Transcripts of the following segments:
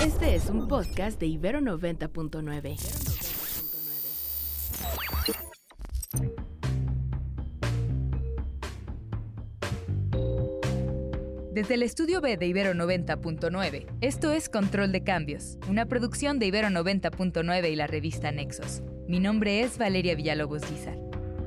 Este es un podcast de Ibero 90.9. Desde el estudio B de Ibero 90.9, esto es Control de Cambios, una producción de Ibero 90.9 y la revista Nexos. Mi nombre es Valeria Villalobos Guizar.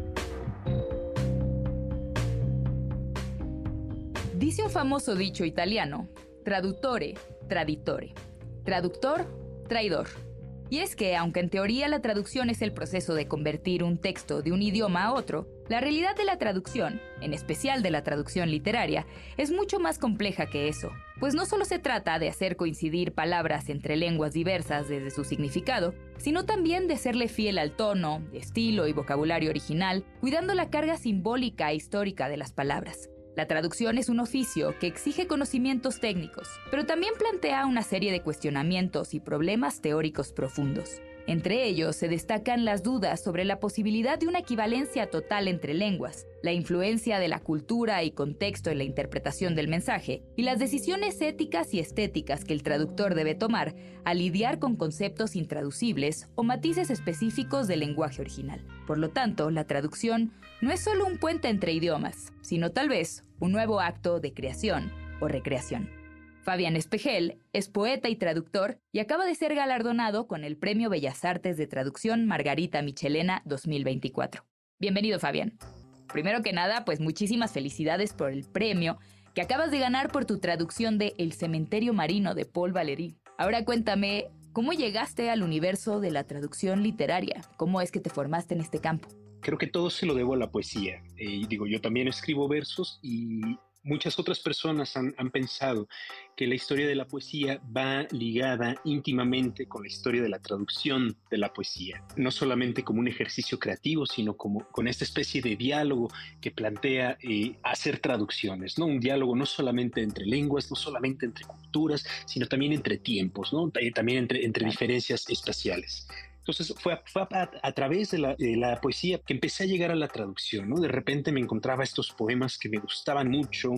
Dice un famoso dicho italiano, traduttore, traditore. Traductor, traidor. Y es que, aunque en teoría la traducción es el proceso de convertir un texto de un idioma a otro, la realidad de la traducción, en especial de la traducción literaria, es mucho más compleja que eso. Pues no solo se trata de hacer coincidir palabras entre lenguas diversas desde su significado, sino también de serle fiel al tono, estilo y vocabulario original, cuidando la carga simbólica e histórica de las palabras. La traducción es un oficio que exige conocimientos técnicos, pero también plantea una serie de cuestionamientos y problemas teóricos profundos. Entre ellos se destacan las dudas sobre la posibilidad de una equivalencia total entre lenguas, la influencia de la cultura y contexto en la interpretación del mensaje, y las decisiones éticas y estéticas que el traductor debe tomar al lidiar con conceptos intraducibles o matices específicos del lenguaje original. Por lo tanto, la traducción no es solo un puente entre idiomas, sino tal vez un nuevo acto de creación o recreación. Fabián Espejel es poeta y traductor y acaba de ser galardonado con el Premio Bellas Artes de Traducción Margarita Michelena 2024. Bienvenido, Fabián. Primero que nada, pues muchísimas felicidades por el premio que acabas de ganar por tu traducción de El cementerio marino de Paul Valéry. Ahora cuéntame, ¿cómo llegaste al universo de la traducción literaria? ¿Cómo es que te formaste en este campo? Creo que todo se lo debo a la poesía. Yo también escribo versos y muchas otras personas han pensado que la historia de la poesía va ligada íntimamente con la historia de la traducción de la poesía. No solamente como un ejercicio creativo, sino como con esta especie de diálogo que plantea hacer traducciones, ¿no? Un diálogo no solamente entre lenguas, no solamente entre culturas, sino también entre tiempos, ¿no? También entre diferencias espaciales. Entonces fue a través de la poesía que empecé a llegar a la traducción, ¿no? De repente me encontraba estos poemas que me gustaban mucho,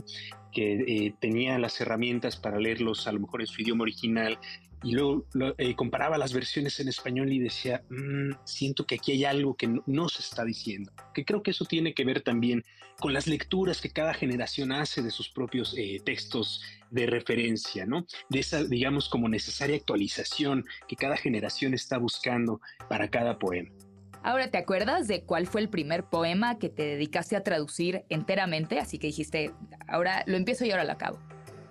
que tenía las herramientas para leerlos a lo mejor en su idioma original, y luego comparaba las versiones en español y decía, siento que aquí hay algo que no se está diciendo. Que creo que eso tiene que ver también con las lecturas que cada generación hace de sus propios textos de referencia, ¿no? De esa, digamos, como necesaria actualización que cada generación está buscando para cada poema. Ahora, ¿te acuerdas de cuál fue el primer poema que te dedicaste a traducir enteramente? Así que dijiste, ahora lo empiezo y ahora lo acabo.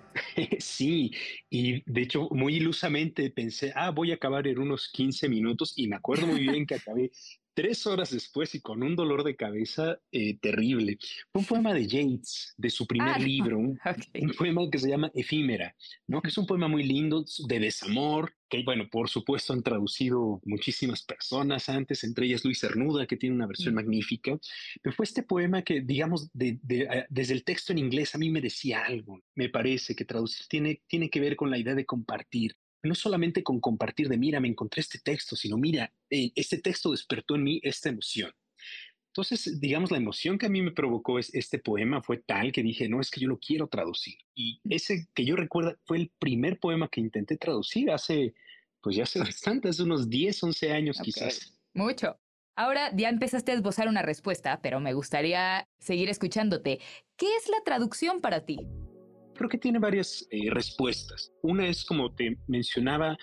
Sí, y de hecho muy ilusamente pensé, voy a acabar en unos 15 minutos y me acuerdo muy bien que acabé 3 horas después y con un dolor de cabeza terrible. Fue un poema de Yeats, de su primer libro, un poema que se llama Efímera, ¿no? Que es un poema muy lindo de desamor, que bueno, por supuesto han traducido muchísimas personas antes, entre ellas Luis Cernuda, que tiene una versión magnífica, pero fue este poema que, digamos, desde el texto en inglés a mí me decía algo. Me parece que traducir tiene que ver con la idea de compartir. No solamente con compartir de, mira, me encontré este texto, sino, mira, este texto despertó en mí esta emoción. Entonces, digamos, la emoción que a mí me provocó este poema fue tal que dije, no, es que yo lo quiero traducir. Y ese que yo recuerdo fue el primer poema que intenté traducir pues ya hace bastante, hace unos 10, 11 años quizás. Mucho. Ahora ya empezaste a esbozar una respuesta, pero me gustaría seguir escuchándote. ¿Qué es la traducción para ti? Creo que tiene varias respuestas. Una es, como te mencionaba,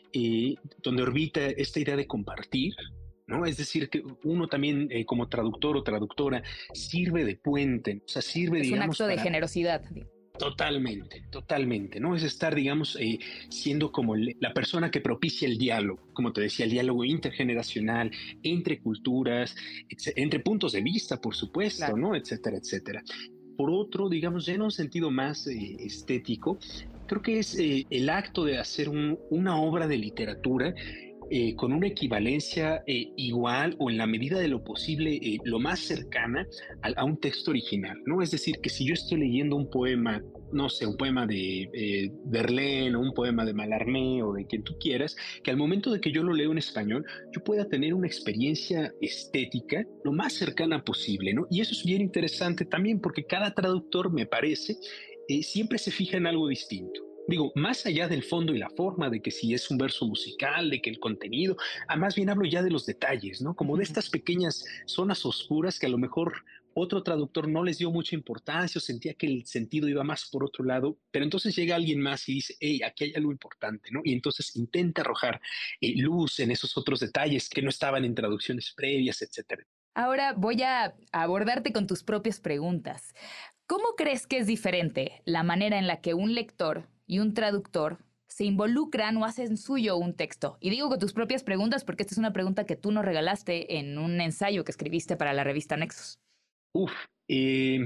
donde orbita esta idea de compartir, ¿no? Es decir, que uno también como traductor o traductora sirve de puente, o sea, sirve, es digamos, un acto de generosidad. Totalmente, ¿no? Es estar, digamos, siendo como la persona que propicia el diálogo, como te decía, el diálogo intergeneracional, entre culturas, entre puntos de vista, por supuesto, claro, ¿no? Etcétera, etcétera. Por otro, digamos, ya en un sentido más estético, creo que es el acto de hacer una obra de literatura con una equivalencia igual o en la medida de lo posible lo más cercana a un texto original, ¿no? Es decir, que si yo estoy leyendo un poema, no sé, un poema de Verlaine o un poema de Mallarmé o de quien tú quieras, que al momento de que yo lo leo en español, yo pueda tener una experiencia estética lo más cercana posible, ¿no? Y eso es bien interesante también porque cada traductor, me parece, siempre se fija en algo distinto. Digo, más allá del fondo y la forma, de que si es un verso musical, de que el contenido, más bien hablo ya de los detalles, ¿no? Como de estas pequeñas zonas oscuras que a lo mejor otro traductor no les dio mucha importancia o sentía que el sentido iba más por otro lado, pero entonces llega alguien más y dice, hey, aquí hay algo importante, ¿no? Y entonces intenta arrojar luz en esos otros detalles que no estaban en traducciones previas, etcétera. Ahora voy a abordarte con tus propias preguntas. ¿Cómo crees que es diferente la manera en la que un lector y un traductor se involucran o hacen suyo un texto? Y digo con tus propias preguntas porque esta es una pregunta que tú nos regalaste en un ensayo que escribiste para la revista Nexos. Uf, eh,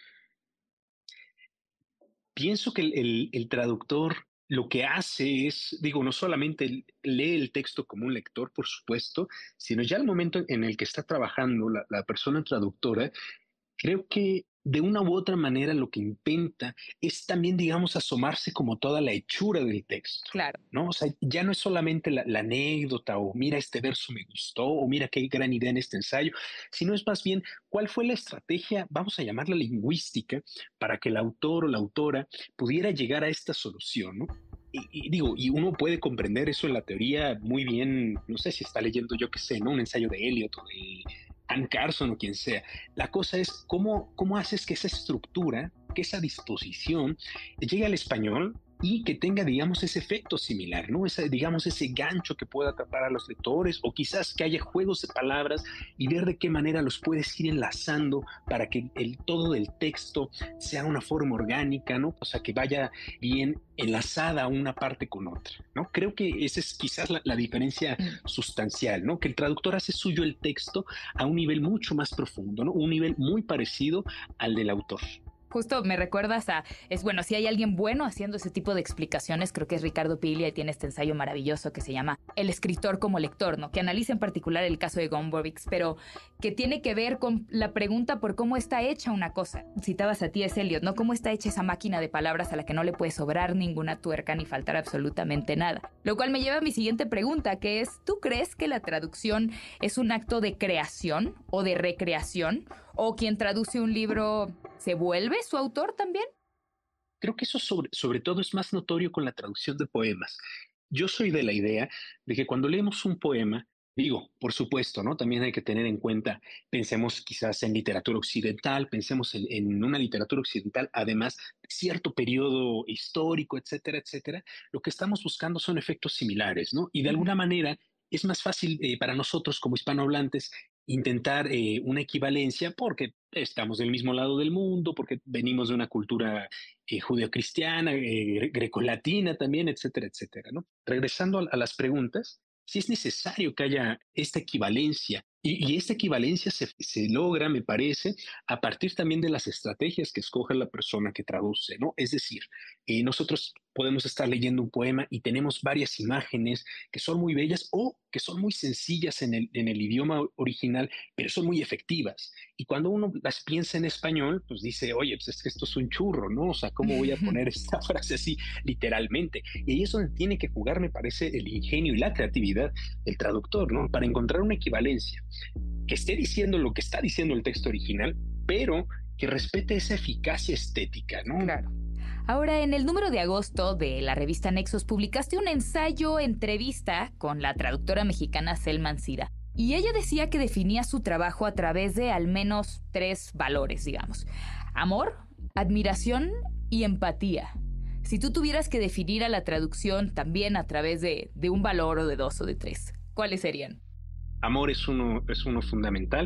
pienso que el traductor lo que hace es, digo, no solamente lee el texto como un lector, por supuesto, sino ya el momento en el que está trabajando la persona traductora. Creo que de una u otra manera lo que intenta es también, digamos, asomarse como toda la hechura del texto, Claro. ¿no? O sea, ya no es solamente la anécdota o mira este verso me gustó o mira qué gran idea en este ensayo, sino es más bien cuál fue la estrategia, vamos a llamarla lingüística, para que el autor o la autora pudiera llegar a esta solución, ¿no? Y digo, y uno puede comprender eso en la teoría muy bien, no sé si está leyendo, yo qué sé, ¿no? Un ensayo de Eliot o de Anne Carson o quien sea. La cosa es cómo haces que esa estructura, que esa disposición llegue al español y que tenga, digamos, ese efecto similar, ¿no? Digamos, ese gancho que pueda atrapar a los lectores o quizás que haya juegos de palabras y ver de qué manera los puedes ir enlazando para que el todo del texto sea una forma orgánica, ¿no? O sea, que vaya bien enlazada una parte con otra, ¿no? Creo que esa es quizás la diferencia sustancial, ¿no? Que el traductor hace suyo el texto a un nivel mucho más profundo, ¿no? Un nivel muy parecido al del autor. Justo me recuerdas bueno, si hay alguien bueno haciendo ese tipo de explicaciones, creo que es Ricardo Piglia y tiene este ensayo maravilloso que se llama El escritor como lector, ¿no? Que analiza en particular el caso de Gombrowicz, pero que tiene que ver con la pregunta por cómo está hecha una cosa. Citabas a T.S. Eliot, ¿no? ¿Cómo está hecha esa máquina de palabras a la que no le puede sobrar ninguna tuerca ni faltar absolutamente nada? Lo cual me lleva a mi siguiente pregunta, que es, ¿tú crees que la traducción es un acto de creación o de recreación? ¿O quien traduce un libro se vuelve su autor también? Creo que eso sobre todo es más notorio con la traducción de poemas. Yo soy de la idea de que cuando leemos un poema, digo, por supuesto, ¿no? También hay que tener en cuenta, pensemos quizás en literatura occidental, pensemos en una literatura occidental, además, cierto periodo histórico, etcétera, etcétera. Lo que estamos buscando son efectos similares, ¿no? Y de alguna manera es más fácil para nosotros como hispanohablantes intentar una equivalencia porque estamos del mismo lado del mundo, porque venimos de una cultura judeocristiana, grecolatina también, etcétera, etcétera, ¿no? Regresando a las preguntas, si es necesario que haya esta equivalencia y esta equivalencia se logra, me parece, a partir también de las estrategias que escoge la persona que traduce, ¿no? Es decir, nosotros podemos estar leyendo un poema y tenemos varias imágenes que son muy bellas o que son muy sencillas en el idioma original, pero son muy efectivas. Y cuando uno las piensa en español, pues dice, oye, pues es que esto es un churro, ¿no? O sea, ¿cómo voy a poner esta frase así literalmente? Y ahí es donde tiene que jugar, me parece, el ingenio y la creatividad del traductor, ¿no? Para encontrar una equivalencia que esté diciendo lo que está diciendo el texto original, pero que respete esa eficacia estética, ¿no? Claro. Ahora, en el número de agosto de la revista Nexos publicaste un ensayo entrevista con la traductora mexicana Selma Ancira. Y ella decía que definía su trabajo a través de al menos 3 valores, digamos. Amor, admiración y empatía. Si tú tuvieras que definir a la traducción también a través de un valor o de 2 o de 3, ¿cuáles serían? Amor es uno fundamental.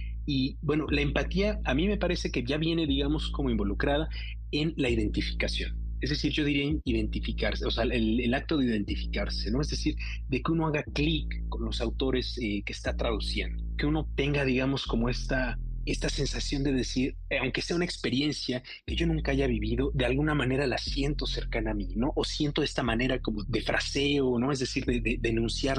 Y bueno, la empatía a mí me parece que ya viene, digamos, como involucrada en la identificación. Es decir, yo diría identificarse, o sea, el acto de identificarse, ¿no? Es decir, de que uno haga clic con los autores que está traduciendo, que uno tenga, digamos, como esta sensación de decir, aunque sea una experiencia que yo nunca haya vivido, de alguna manera la siento cercana a mí, ¿no? O siento esta manera como de fraseo, ¿no? Es decir, de enunciar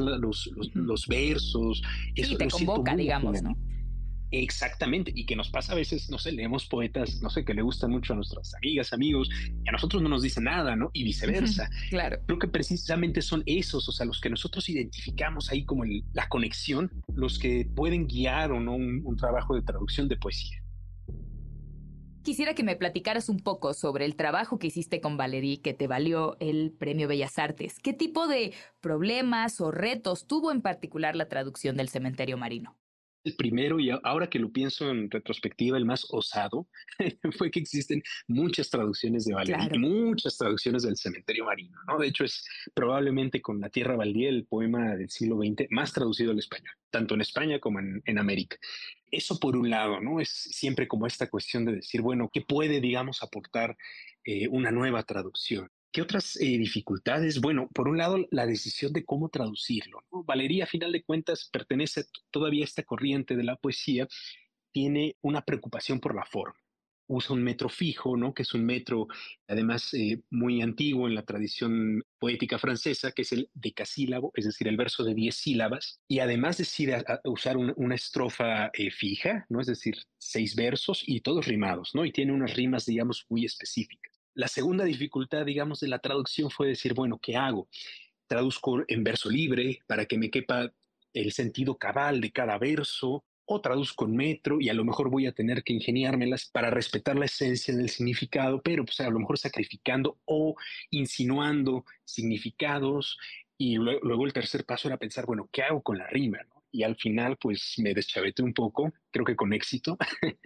los versos. Eso sí, te lo siento convoca, muy digamos, natural. ¿no? Exactamente, y que nos pasa a veces, no sé, leemos poetas, no sé, que le gustan mucho a nuestras amigas, amigos, y a nosotros no nos dicen nada, ¿no? Y viceversa. Claro. Creo que precisamente son esos, o sea, los que nosotros identificamos ahí como la conexión, los que pueden guiar o no un trabajo de traducción de poesía. Quisiera que me platicaras un poco sobre el trabajo que hiciste con Valéry, que te valió el Premio Bellas Artes. ¿Qué tipo de problemas o retos tuvo en particular la traducción del Cementerio Marino? El primero, y ahora que lo pienso en retrospectiva, el más osado, fue que existen muchas traducciones de Valéry y Claro. muchas traducciones del Cementerio Marino, ¿no? De hecho, es probablemente con La Tierra Baldía el poema del siglo XX más traducido al español, tanto en España como en América. Eso por un lado, ¿no? Es siempre como esta cuestión de decir, bueno, ¿qué puede, digamos, aportar una nueva traducción? ¿Qué otras dificultades? Bueno, por un lado, la decisión de cómo traducirlo, ¿no? Valeria, a final de cuentas, pertenece todavía a esta corriente de la poesía, tiene una preocupación por la forma. Usa un metro fijo, ¿no? Que es un metro, además, muy antiguo en la tradición poética francesa, que es el decasílabo, es decir, el verso de 10 sílabas, y además decide usar una estrofa fija, ¿no? Es decir, 6 versos y todos rimados, ¿no? Y tiene unas rimas, digamos, muy específicas. La segunda dificultad, digamos, de la traducción fue decir, bueno, ¿qué hago? Traduzco en verso libre para que me quepa el sentido cabal de cada verso, o traduzco en metro y a lo mejor voy a tener que ingeniármelas para respetar la esencia del significado, pero pues a lo mejor sacrificando o insinuando significados. Y luego el tercer paso era pensar, bueno, ¿qué hago con la rima? ¿No? Y al final pues me deschaveté un poco, creo que con éxito,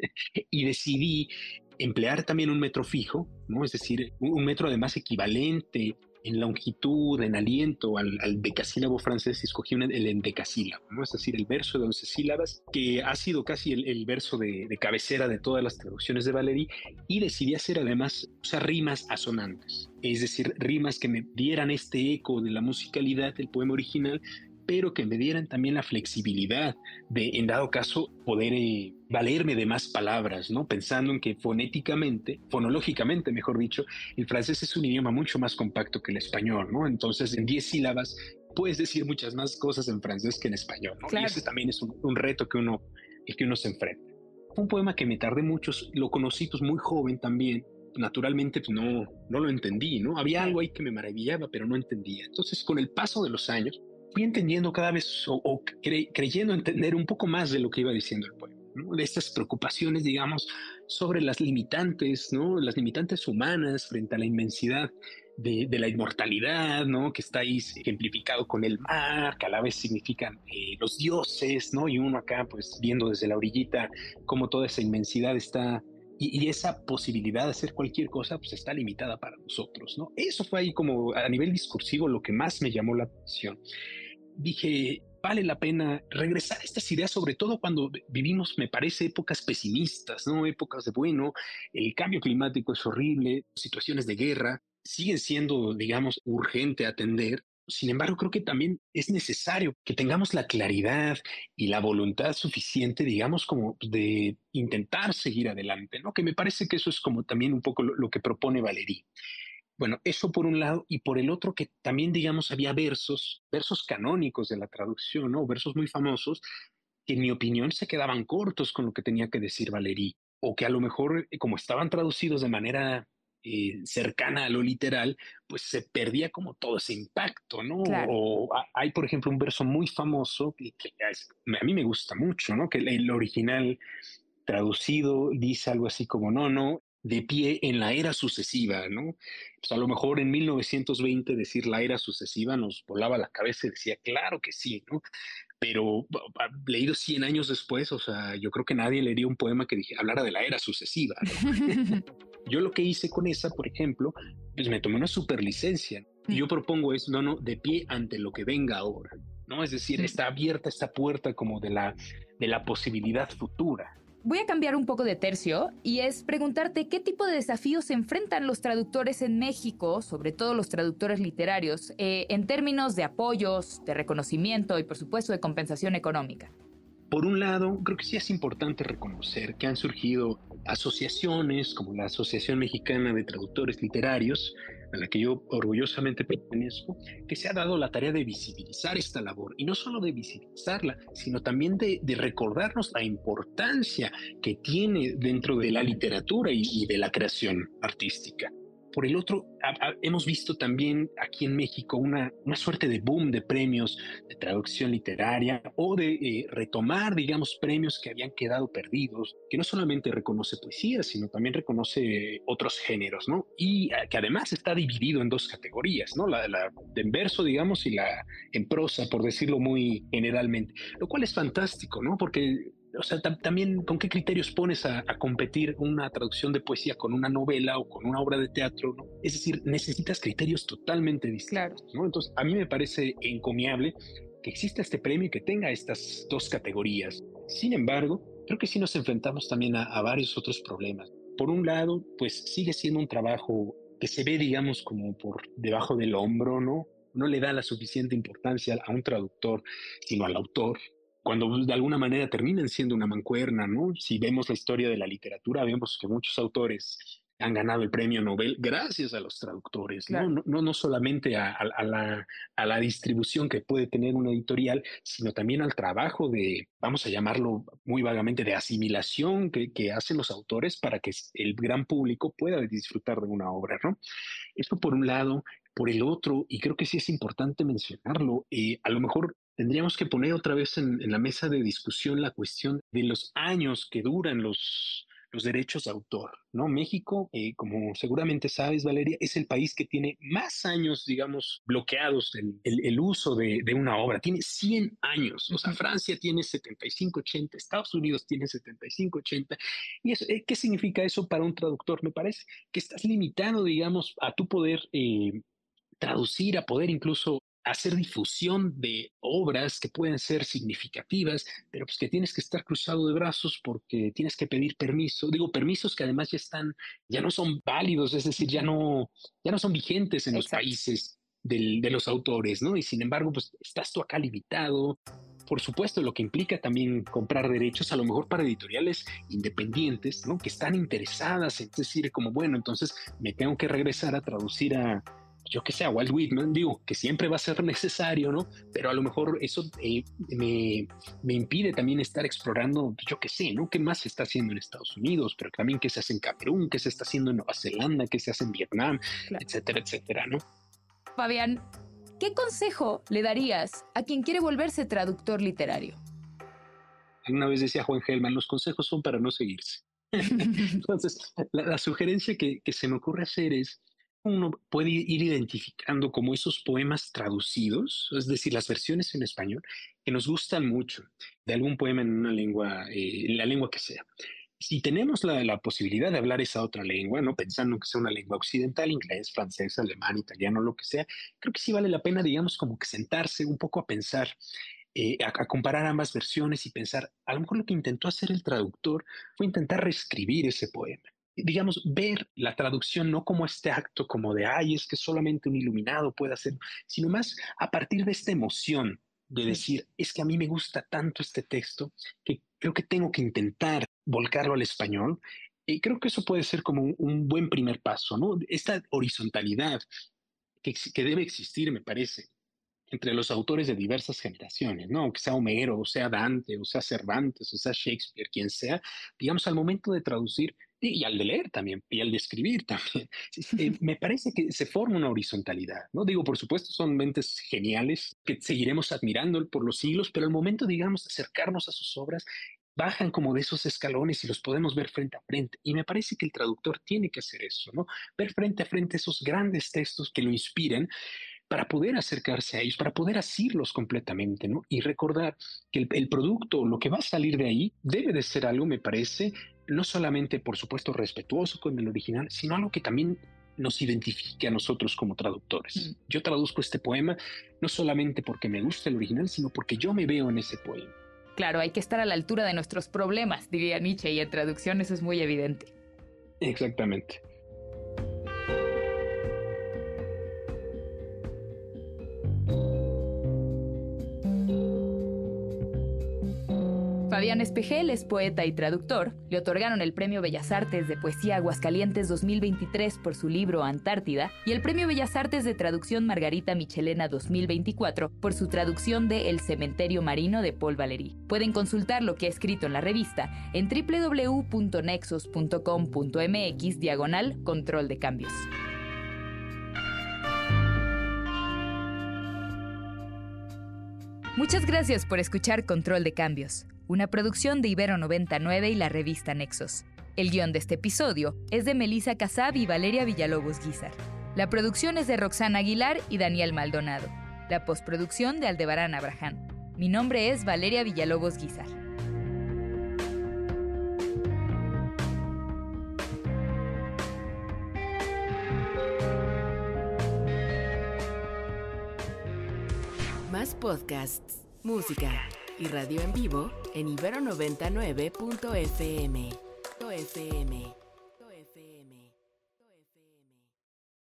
y decidí emplear también un metro fijo, ¿no? Es decir, un metro además equivalente en longitud, en aliento al decasílabo francés, y escogí el endecasílabo, ¿no? Es decir, el verso de 11 sílabas, que ha sido casi el verso de cabecera de todas las traducciones de Valéry, y decidí hacer además, usar rimas asonantes, es decir, rimas que me dieran este eco de la musicalidad del poema original, pero que me dieran también la flexibilidad de, en dado caso, poder valerme de más palabras, ¿no? Pensando en que fonéticamente, fonológicamente, mejor dicho, el francés es un idioma mucho más compacto que el español, ¿no? Entonces, en 10 sílabas puedes decir muchas más cosas en francés que en español, ¿no? Y Claro. ese también es un reto el que uno se enfrenta. Fue un poema que me tardé mucho, lo conocí pues muy joven también, naturalmente pues, no lo entendí, ¿no? Había algo ahí que me maravillaba, pero no entendía. Entonces, con el paso de los años, fui entendiendo cada vez creyendo entender un poco más de lo que iba diciendo el poema, ¿no? De estas preocupaciones, digamos, sobre las limitantes, ¿no? Las limitantes humanas frente a la inmensidad de la inmortalidad, ¿no? Que está ahí ejemplificado con el mar, que a la vez significan los dioses, ¿no? Y uno acá, pues, viendo desde la orillita cómo toda esa inmensidad está y esa posibilidad de hacer cualquier cosa pues está limitada para nosotros, ¿no? Eso fue ahí como a nivel discursivo lo que más me llamó la atención. Dije, vale la pena regresar a estas ideas, sobre todo cuando vivimos, me parece, épocas pesimistas, ¿no? Épocas de, bueno, el cambio climático es horrible, situaciones de guerra siguen siendo, digamos, urgente atender. Sin embargo, creo que también es necesario que tengamos la claridad y la voluntad suficiente, digamos, como de intentar seguir adelante, ¿no? Que me parece que eso es como también un poco lo que propone Valéry. Bueno, eso por un lado, y por el otro que también, digamos, había versos canónicos de la traducción, ¿no? Versos muy famosos que en mi opinión se quedaban cortos con lo que tenía que decir Valéry, o que a lo mejor, como estaban traducidos de manera cercana a lo literal, pues se perdía como todo ese impacto, ¿no? Claro. O hay, por ejemplo, un verso muy famoso a mí me gusta mucho, ¿no? Que el original traducido dice algo así como, no, de pie en la era sucesiva, ¿no? Pues a lo mejor en 1920 decir la era sucesiva nos volaba la cabeza y decía, claro que sí, ¿no? Pero leído 100 años después, o sea, yo creo que nadie leería un poema que hablara de la era sucesiva, ¿no? Yo lo que hice con esa, por ejemplo, pues me tomé una superlicencia. Yo propongo es, no, de pie ante lo que venga ahora, ¿no? Es decir, está abierta esta puerta como de la posibilidad futura. Voy a cambiar un poco de tercio y es preguntarte qué tipo de desafíos se enfrentan los traductores en México, sobre todo los traductores literarios, en términos de apoyos, de reconocimiento y por supuesto de compensación económica. Por un lado, creo que sí es importante reconocer que han surgido asociaciones como la Asociación Mexicana de Traductores Literarios, a la que yo orgullosamente pertenezco, que se ha dado la tarea de visibilizar esta labor, y no solo de visibilizarla, sino también de recordarnos la importancia que tiene dentro de la literatura y de la creación artística. Por el otro, hemos visto también aquí en México una suerte de boom de premios de traducción literaria o de retomar, digamos, premios que habían quedado perdidos, que no solamente reconoce poesía, sino también reconoce otros géneros, ¿no? Y que además está dividido en dos categorías, ¿no? La en verso, digamos, y la en prosa, por decirlo muy generalmente, lo cual es fantástico, ¿no? Porque o sea, también, ¿con qué criterios pones a competir una traducción de poesía con una novela o con una obra de teatro, ¿no? Es decir, necesitas criterios totalmente distintos, Claro. ¿no? Entonces, a mí me parece encomiable que exista este premio y que tenga estas dos categorías. Sin embargo, creo que sí nos enfrentamos también a varios otros problemas. Por un lado, pues sigue siendo un trabajo que se ve, digamos, como por debajo del hombro, ¿no? No le da la suficiente importancia a un traductor, sino al autor, cuando de alguna manera terminan siendo una mancuerna, ¿no? Si vemos la historia de la literatura, vemos que muchos autores han ganado el premio Nobel gracias a los traductores, ¿no? Claro. No solamente a la distribución que puede tener una editorial, sino también al trabajo de, vamos a llamarlo muy vagamente, de asimilación que hacen los autores para que el gran público pueda disfrutar de una obra, ¿no? Esto por un lado. Por el otro, y creo que sí es importante mencionarlo, a lo mejor tendríamos que poner otra vez en la mesa de discusión la cuestión de los años que duran los derechos de autor, ¿no? México, como seguramente sabes, Valeria, es el país que tiene más años, digamos, bloqueados el uso de una obra. Tiene 100 años. O sea, Francia tiene 75, 80, Estados Unidos tiene 75, 80. ¿Y eso, qué significa eso para un traductor? Me parece que estás limitado, digamos, a tu poder traducir, a poder incluso hacer difusión de obras que pueden ser significativas, pero pues que tienes que estar cruzado de brazos porque tienes que pedir permiso. Digo, permisos que además ya no son válidos, es decir, ya no son vigentes en los Exacto. países de los autores, ¿no? Y sin embargo, pues estás tú acá limitado. Por supuesto, lo que implica también comprar derechos, a lo mejor para editoriales independientes, ¿no? Que están interesadas, es decir, como, bueno, entonces me tengo que regresar a traducir yo que sé, a Walt Whitman, digo, que siempre va a ser necesario, ¿no? Pero a lo mejor eso me impide también estar explorando, yo que sé, ¿no? ¿Qué más se está haciendo en Estados Unidos? Pero también qué se hace en Camerún, qué se está haciendo en Nueva Zelanda, qué se hace en Vietnam, Claro. etcétera, etcétera, ¿no? Fabián, ¿qué consejo le darías a quien quiere volverse traductor literario? Una vez decía Juan Gelman, los consejos son para no seguirse. Entonces, la sugerencia que se me ocurre hacer es, uno puede ir identificando como esos poemas traducidos, es decir, las versiones en español, que nos gustan mucho, de algún poema en una lengua, en la lengua que sea. Si tenemos la posibilidad de hablar esa otra lengua, ¿no? Pensando que sea una lengua occidental, inglés, francés, alemán, italiano, lo que sea, creo que sí vale la pena, digamos, como que sentarse un poco a pensar, a comparar ambas versiones y pensar, a lo mejor lo que intentó hacer el traductor fue intentar reescribir ese poema. Digamos, ver la traducción no como este acto como de, ay, es que solamente un iluminado puede hacer, sino más a partir de esta emoción de decir, es que a mí me gusta tanto este texto que creo que tengo que intentar volcarlo al español. Y creo que eso puede ser como un buen primer paso, ¿no? Esta horizontalidad que debe existir, me parece, entre los autores de diversas generaciones, ¿no? Que sea Homero, o sea Dante, o sea Cervantes, o sea Shakespeare, quien sea, digamos, al momento de traducir y al de leer también, y al de escribir también. Me parece que se forma una horizontalidad, ¿no? Digo, por supuesto, son mentes geniales que seguiremos admirando por los siglos, pero al momento, digamos, de acercarnos a sus obras, bajan como de esos escalones y los podemos ver frente a frente. Y me parece que el traductor tiene que hacer eso, ¿no? Ver frente a frente esos grandes textos que lo inspiren para poder acercarse a ellos, para poder asirlos completamente, ¿no? Y recordar que el producto, lo que va a salir de ahí, debe de ser algo, me parece, no solamente, por supuesto, respetuoso con el original, sino algo que también nos identifique a nosotros como traductores. Yo traduzco este poema no solamente porque me gusta el original, sino porque yo me veo en ese poema. Claro, hay que estar a la altura de nuestros problemas, diría Nietzsche, y en traducción eso es muy evidente. Exactamente. Fabián Espejel es poeta y traductor. Le otorgaron el Premio Bellas Artes de Poesía Aguascalientes 2023 por su libro Antártida y el Premio Bellas Artes de Traducción Margarita Michelena 2024 por su traducción de El cementerio marino de Paul Valéry. Pueden consultar lo que ha escrito en la revista en www.nexos.com.mx/control de cambios. Muchas gracias por escuchar Control de Cambios, una producción de Ibero 99 y la revista Nexos. El guión de este episodio es de Melissa Casab y Valeria Villalobos Guízar. La producción es de Roxana Aguilar y Daniel Maldonado. La postproducción de Aldebarán Abraham. Mi nombre es Valeria Villalobos Guízar. Más podcasts, música y radio en vivo en ibero99.fm.